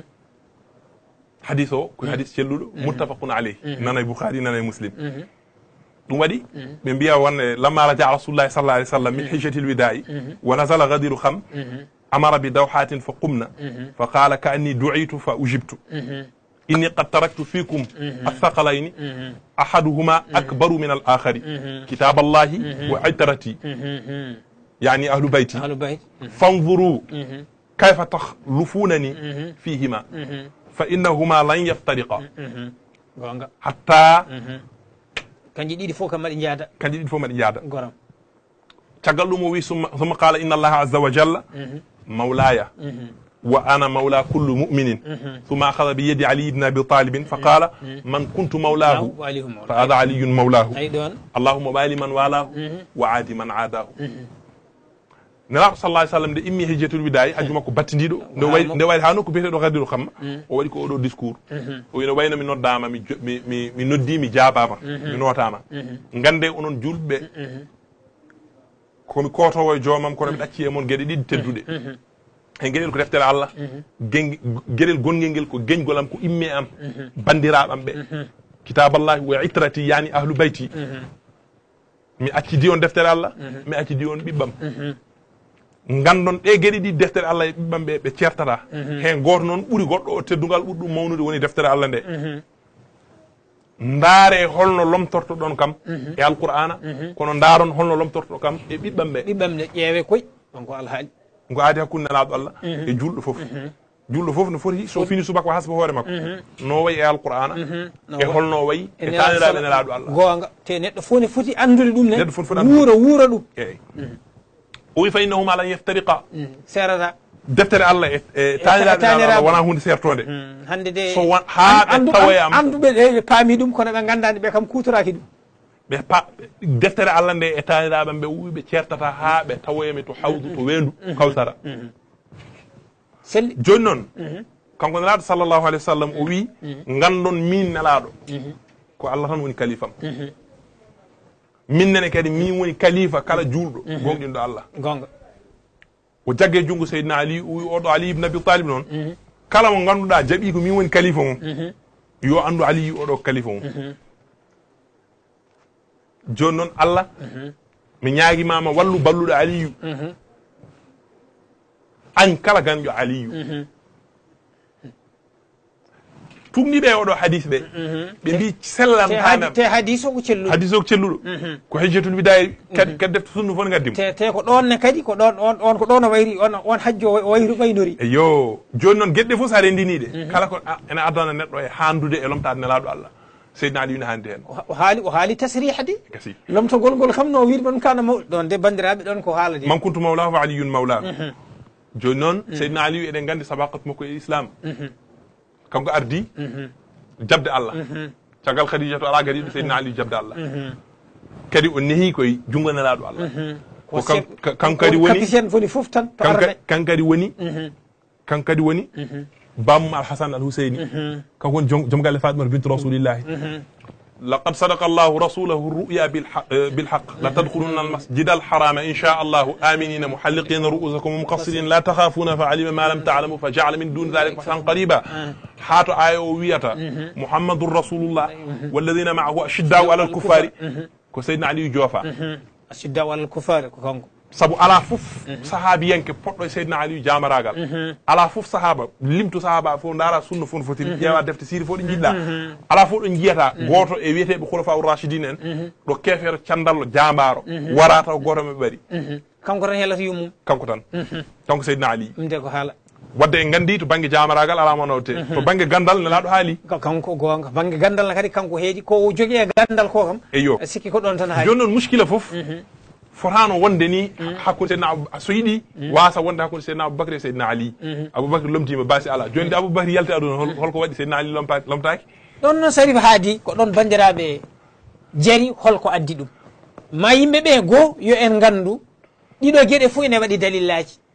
Speaker 2: hadis o koye hadis celluɗo muttafaqun aleyhi nana e boukhari nana e muslim ɗum waɗi ɓe mbiya wonne lamma raja rasulullahi sallah alih w sallam min hijjatil widayi wa nasala gadiru xam amara bi dawhatin fa qumna fa qala ka anni du'itu fa ujibtu inni qad taraktu fikum athaqalayni ahaduhuma akbaru min al akhari kitab allahi wa itrati yani ahlu bayti fanzuru kayfa takhlufunani fihima fa innahuma lan yaftariqa hatta
Speaker 1: kanji ɗiɗi fof kam maɗi jaada goram
Speaker 2: caggal ɗum o wi summa qala inna allaha azza wa jalla mawlaya wa ana mawla kullu mu'minin thumma akhadha bi yadi ali ibn abi talib fa qala man kuntu mawlahu fa hadha aliyun mawlahu allahumma bali man walahu wa adi man adahu nelaɗo sallah alih sallam nde immi hijjatul widayi hajju makko battidiɗo nde wayri ha nokku biyeteɗo gadiru xam o waɗi ko oɗo discours o wino wayno mi noddama mi noddi mi jaabama mi notama gande onon julɓe komi kotowo e joomam kono mi ɗacci e moon gueɗe ɗiɗi tedduɗe e gueɗel ko deftere Allah gueɗel gonguel ngel ko geñgol am ko imme am bandiraɓam ɓe kitaballahi wa itrati yani ahlu bayti mi accidi on deftere Allah mi accidi on ɓiɓɓam gandon ɗe gueɗe ɗi deftere Allah e ɓiɓɓam ɓe ɓe certata hen goto noon ɓuuri goɗɗo o teddugal ɓuuri ɗum mawnude woni deftere Allah nde ndaare holno lomtorto ɗon kam e alqur'ana kono ndaaron holno lomtorto kam e ɓiɓɓam ɓe
Speaker 1: ƴeewe koy ɗon ko alhaali
Speaker 2: ngo aadi hakkunde nelaɗo Allah e julɗo fof julɗo fof no foti so fini subaka hasba hoore makko no wayi e alqur'ana e holno wayi e taniraɓe nelaɗo Allah
Speaker 1: goonga te neɗɗo fof ne foti andude ɗum ne wuura ɗum
Speaker 2: eyyi o wi fa innahuma lan yaftariqa
Speaker 1: serata
Speaker 2: deftere Allah e taniraɓe Allah wona hunde sertode
Speaker 1: hande de
Speaker 2: so ha ɓe tawoyam
Speaker 1: anduɓe ɓe paami ɗum kono ɓe gandani ɓe kam kutoraki ɗum
Speaker 2: ɓe deftere Allah nde e taniraɓam ɓe wuwi ɓe certata ha ɓe tawoyami to hawdu to wendu kawsara
Speaker 1: selli
Speaker 2: joni noon kanko nelaɗo sallllahu alayhi wa sallam o wi gandon min nelaɗo ko Allah tan woni kalifam min nene kadi min woni kalifa kala julɗo gonɗinɗo Allah
Speaker 1: gonga
Speaker 2: o jagge jungo seydina ali o wi oɗo ali ibn abi talib noon kala mo ganduɗa jaaɓi ko min woni kalifa mum yo andu ali oɗo kalifa mum joni noon Allah mi ñaaguimama wallu balluɗo aliyu an kala ganƴo aliyu tugniɓe oɗo hadis ɓe ɓe mbi sellantate
Speaker 1: hadis o ko celluɗo
Speaker 2: hadis o ko celluɗo ko hijjatul widayi kadi defte sunnu fof ne gaddimo
Speaker 1: te ko ɗon ne kadi ko ɗon on ko ɗon o wayri on hajjo o waynori
Speaker 2: eyo joni noon gueɗe fof sa rendiniɗe kala ko ene addana neɗɗo e handude e lomtade nelaɗo Allah seydina ali ne handi hen
Speaker 1: o haali tasriha de
Speaker 2: gasi
Speaker 1: lomtogol ngol kam no wiide ɗon kana mawɗo ɗon de bandiraɓe ɗon ko haala de
Speaker 2: man kuntu mawlahu fa aliyun mawlahu joni noon seydina aliyu eɗen gandi sabaqat makko e islam kanko ardi jabde Allah caggal khadija to ala gariɗo seydina aliyu jabde Allah kadi o nehi koye jungo nelaɗo Allah kanko kadi woni
Speaker 1: foni foof tan
Speaker 2: kanko kadi woni bamum alhasan alhuseyni kanko woni joom galle fatimata bintu rasulillahi لقد صدق الله رسوله الرؤيا بالحق لتدخلن المسجد الحرام إن شاء الله آمنين محلقين رؤوسكم ومقصرين لا تخافون فعلم ما لم تعلموا فجعل من دون ذلك فتحا قريبا حاتو آية ويتا محمد رسول الله والذين معه أشداء على الكفار كسيدنا علي جوفا
Speaker 1: أشداء على الكفار كونغو
Speaker 2: sabu ala fof sahabiyanke poɗɗo e seydina aliyu jamaragal ala fof sahaba limtu sahaba fof dara sunna fof no fotiri ƴeewa defte siiri fof ɗo jiɗɗa ala fof ɗo jiyata goto e wiyeteɓe khulafa rachidin en ɗo kefere candallo jambaro wara taw goto maɓe ɓari
Speaker 1: kanko tan helata yummum
Speaker 2: kanko tan kanko seydina ali
Speaker 1: ɗum de ko haala
Speaker 2: wadde en gandi to banggue jamaragal ala manawte to banggue gandal nelaɗo haali
Speaker 1: kanko gonga banggue gandal kadi kanko heeɗi ko jogui e gandal ko kam
Speaker 2: eyo
Speaker 1: sikki ko ɗon tan haali
Speaker 2: joni noon muskila fof fotano wonde ni hakkude seydina so yiiɗi wasa wonde hakkude seydina aboubacry e seydina ali aboubacry lomtima basi ala joni de aboubacry yalti aduna holko waɗi seydina ali lomtaki
Speaker 1: ɗon noon sarif haadi ko ɗon bandiraɓe jari holko addi ɗum ma yimɓeɓe goho yo en gandu ɗiɗo gueɗe fof ene waɗi dalillaji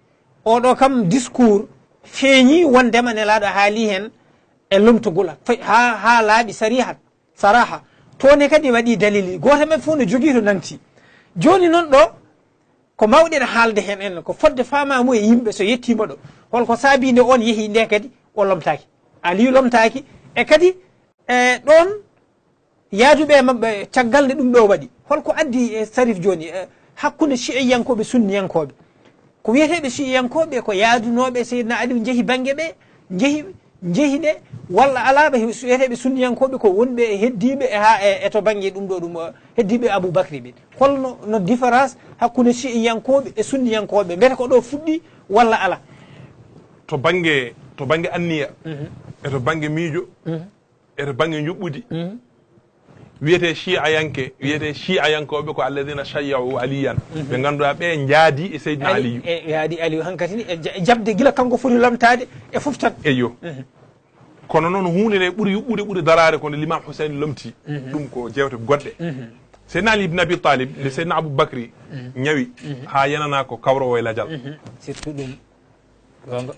Speaker 1: oɗo kam discours feeñi wondema nelaɗo haali hen e lomtogol ha laaɓi saraha tone kadi waɗi dalili goto men fof no jogui to nanti joni noon ɗo ko mawɗen haalde hen en ko fodde famamu e yimɓe so yettima ɗo holko saabi nde on yeehi nde kadi o lomtaki Aliyu lomtaki e kadi ɗon yaaduɓe mabɓe caggal nde ɗum ɗo waɗi holko addi e Sarif joni hakkude chiiyankoɓe sunniyankoɓe ko wiyeteɓe chiiyankoɓe ko yaadunoɓe Seydina Aliou jeehi banggue ɓe jeehi ɗe walla ala ɓe so wiyeteɓe sunniyankoɓe ko wonɓe heddiɓe ha to banggue ɗum ɗo ɗum heddiɓe Aboubacry ɓe holno no différence hakkude chiiyankoɓe e sunniyankoɓe mbete ko ɗo fuɗɗi walla ala
Speaker 2: to banggue anniya e to banggue miijo e to banggue juɓɓudi wiyete chiayankoɓe ko alladina chayyahu aliyan ɓe ganduɗa ɓe jaadi e Seydina Aliyu
Speaker 1: yaadi Aliyu hankatini e jabde guila kanko foti lamtade e foof tan
Speaker 2: eyo kono noon hunde nde ɓuuri yuɓɓude ɓuuri darade kono l'imam Hussein lomti ɗum ko jewte goɗɗe Seydina Ali ibn Abi Talib nde Seydina Aboubacry ñawi ha yanana ko kawrowo e ladial
Speaker 1: surtout ɗum gonga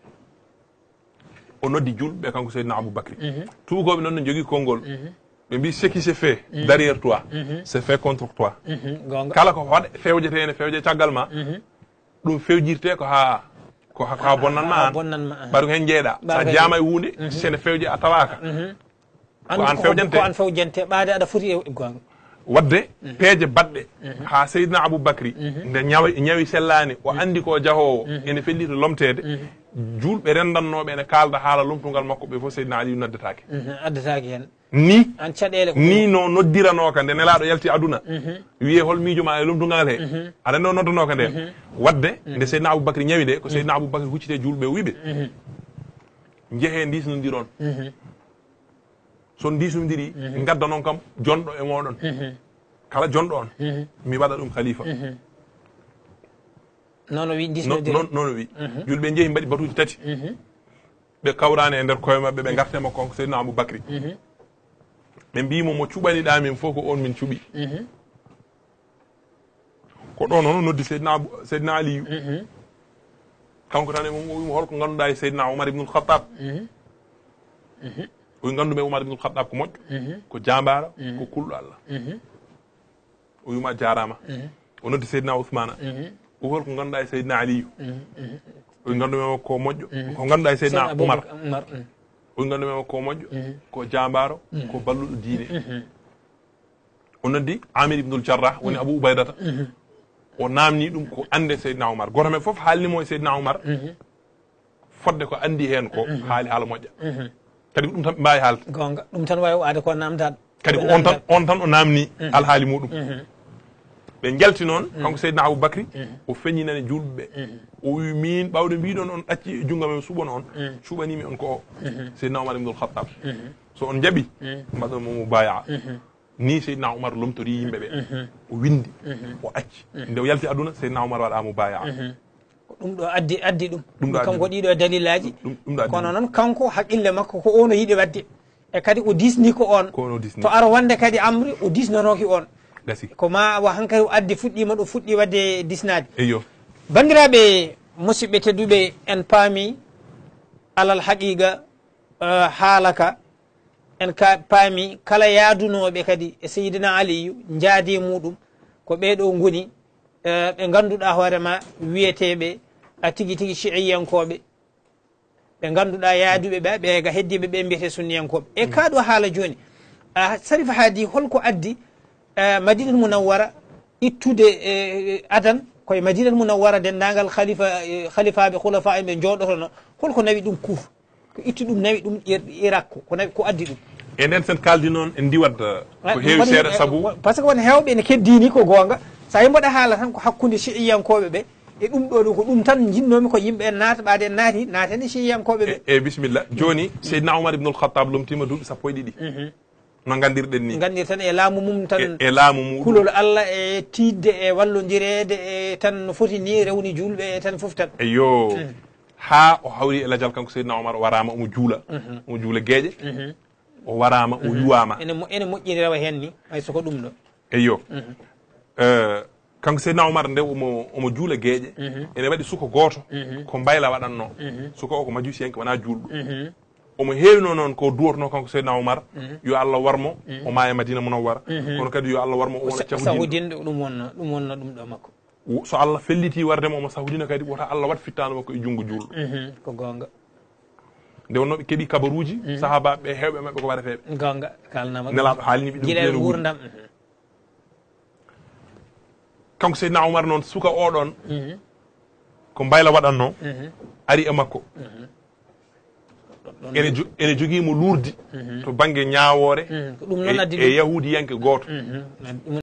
Speaker 2: o noddi julɓe kanko Seydina Aboubacry tuukoɓe noon ne jogui konngol ɓe mbi ce qui se fait derrière toi c'est fait contre toi kala ko hoɗe fewjete ene fewje caggal ma ɗum fewjirte ko ha bonnanma an ɓaɗum hen jeeɗa sa jaama e hunde sene fewje a tawaka ko an
Speaker 1: fewjante ɓaade aɗa foti e gonga
Speaker 2: wadde peeje baɗɗe ha Seydina Aboubacry nde ñawi sellani o andi ko jahowo ene fellito lomtede julɓe rendannoɓe ene kalda haala lomtugal makko ɓe fof Seydina Aliou noddatake
Speaker 1: addetake hen
Speaker 2: ni
Speaker 1: an caɗele
Speaker 2: ni no noddiranoka nde nelaɗo yalti aduna wiye hol miijo ma e lomtugal he aɗa nde o noddanoka nde wadde nde Seydina Aboubacry ñawi nde ko Seydina Aboubacry huccite julɓe wiɓe jeehe disnodiron son disnodiri gadda noon kam jonɗo e moɗon kala jonɗo on mi waɗa ɗum khalifa
Speaker 1: nono wi disnodiri
Speaker 2: nono wi julɓe jeehi mbaɗi batuji tati ɓe kawrani e nder koye mabɓe ɓe gartema konko Seydina Aboubacry ɓe mbimo mo cuɓaniɗa min fof ko on min cuuɓi ko ɗo noon noddi Seydina Aliyu kanko tan e mum o wimo holko ganduɗa e Seydina Oumar ibnul Khattab o wi gandume Oumar ibnul Khattab ko moƴƴo ko jambara ko kulɗo Allah o wima jarama o noddi Seydina Ousmana o holko ganduɗa e Seydina Aliyu o wi gandume ko moƴƴo ko ganduɗa e Seydina Oumar o wi gandume ko moƴƴo ko jambaro ko balluɗo diine o noddi Amir ibnul Jarrah woni Abou Ubaydata o namni ɗum ko ande Seydina Oumar goto men foof haalnimo e Seydina Oumar fodde ko andi hen ko haali haala moƴƴa kadi ko ɗum tan ɓe mbawi haalde
Speaker 1: gonga ɗum tan wawi waade ko namdade
Speaker 2: kadi ko on tan o namni alhaali muɗum ɓe jalti noon kanko Seydina Aboubacry o feññinani julɓeɓe o wi min ɓawde mbiɗon on ɗacci e jungo men suɓano on cuɓanimi on ko o Seydina Oumar ibnul Khattab so on jaaɓi mbaɗon momo baya ni Seydina Oumar lomtori yimɓeɓe o windi o acci nde o yalti aduna Seydina Oumar waɗamo baya
Speaker 1: ɗum ɗo addi ɗum kanko ɗiɗo dalilaji kono noon kanko haqqille makko ko ono yiiɗi wadde e kadi o disni ko on to ara wonde kadi amri o disnotoki on ko ma wa hankadi o addi fuɗɗima ɗo fuɗɗi wadde disnade
Speaker 2: eyo
Speaker 1: bandiraɓe musidɓe tedduɓe en paami alal haqiqa haalaka en paami kala yaadunoɓe kadi e Seydina Aliyu jaadi muɗum ko ɓeɗo goni ɓe ganduɗa hoorema wiyeteɓe a tigui tigui chiiyankoɓe ɓe ganduɗa yaaduɓe ɓe ga heddiɓe ɓe mbiyete sunniyankoɓe e kaɗo haala joni Sarif haadi holko addi Madinatul Munawwara ittude adan koye Madinatul Munawwara dendagal khalifaɓe khulafa ɓe jooɗotono holko nawi ɗum kuuf ko itti ɗum nawi ɗum Irak ko nawi ko addi ɗum
Speaker 2: e nden sen kaldi noon en diwat ko heewi seeɗa saabu
Speaker 1: par ce que won hewɓe ene keddini ko gonga sa yi mbaɗa haala tan ko hakkude chiiyankoɓe ɓe e ɗum ɗo ko ɗum tan jinnomi ko yimɓe en naata ɓaade en naati naatani chiiyankoɓe ɓe
Speaker 2: e bisimilla joni Seydina Oumar ibnul Khattab lomtima duuɓi sappo e ɗiɗi no gandirɗen ni
Speaker 1: gandir tan e laamu mum tan
Speaker 2: e laamu mum
Speaker 1: kulol Allah e tidde e wallodirede e tan no foti ni rewni julɓe e tan foof tan
Speaker 2: eyo ha o hawri e ladial kanko Seydina Oumar o warama omo juula gueeƴe o warama o yuwama
Speaker 1: ene moƴƴini rewa hen ni hay soko ɗum ɗo
Speaker 2: eyo kanko seydna oumar nde omo juula gueeƴe ene waɗi suka gooto ko mbayla waɗatno suka o ko majusiyanke wona juulɗo omo heewino noon ko duwotono kanko seydna oumar yo Allah warmo o maaya madina munawwara kono kadi yo Allah warmo o wona
Speaker 1: sahudinde ɗum wonna ɗum ɗo makko
Speaker 2: so Allah felliti wardemo omo sahudina kadi wota Allah wat fittano makko e junngo juulɗo
Speaker 1: ko gonga
Speaker 2: nde wonno ɓe keeɓi kabaruji sahabaɓe hewɓe mabɓe ko waɗeteɓe
Speaker 1: gonga kalnama
Speaker 2: nelaɗo haalniɓe ɗum
Speaker 1: guiɗel wurdam
Speaker 2: kanko seydna oumar noon suka oɗon ko mbayla waɗatno ari e makko ene joguimo luurdi to banggue ñawore
Speaker 1: ko ɗum noon addi
Speaker 2: e yahudiyanke goto